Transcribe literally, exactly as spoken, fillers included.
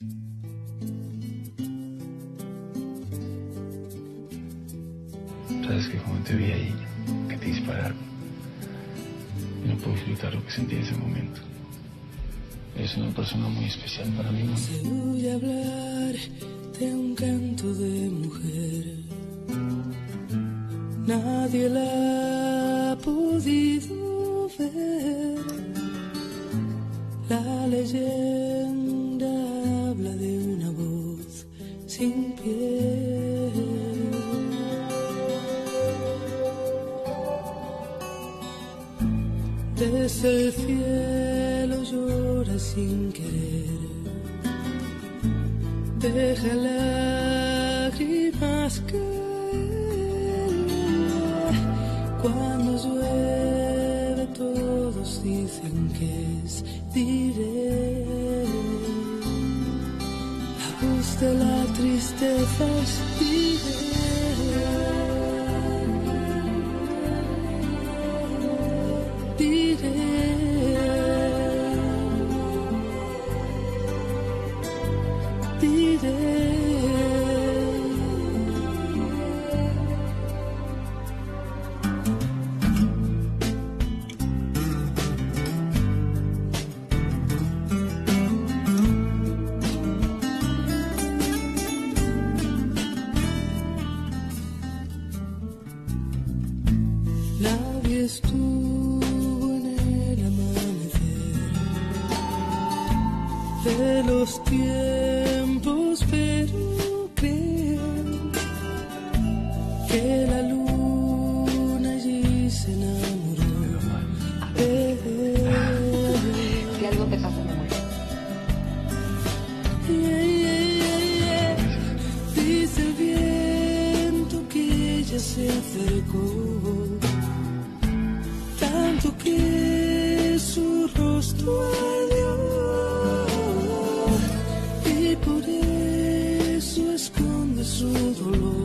Sabes que cuando te vi ahí, que te dispararon, y no puedo disfrutar lo que sentí en ese momento. Eres una persona muy especial para mí, ¿no? Se oye hablar de un canto de mujer. Nadie la ha podido ver. La leyenda habla de una voz sin piel. Desde el cielo llora sin querer. Deja lágrimas caer. Cuando llueve todos dicen que es diré. La voz de la tristeza es diré. Nadie estuvo en el amanecer de los tiempos, pero creo que la luna allí se enamoró de él. Si algo te pasa, me muero. Yeah, yeah, yeah, yeah. Dice el viento que ella se acercó, tanto que su rostro ardió, y por eso esconde su dolor.